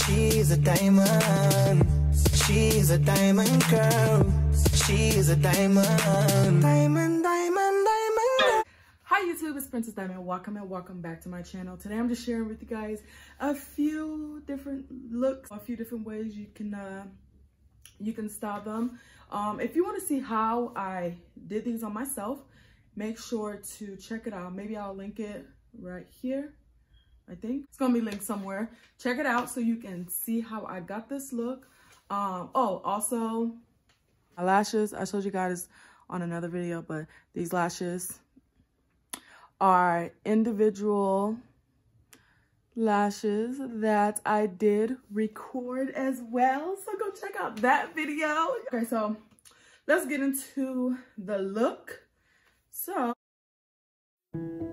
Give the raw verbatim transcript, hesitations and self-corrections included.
She's a diamond. She's a diamond girl. She's a diamond. Diamond, diamond, diamond. Hi YouTube, it's Princess Diamond. Welcome and welcome back to my channel. Today I'm just sharing with you guys a few different looks, a few different ways you can uh, you can style them. Um, if you want to see how I did these on myself, make sure to check it out. Maybe I'll link it right here. I think it's gonna be linked somewhere. Check it out so you can see how I got this look. Um, oh, also my lashes. I showed you guys on another video, but these lashes are individual lashes that I did record as well. So go check out that video. Okay, so let's get into the look. So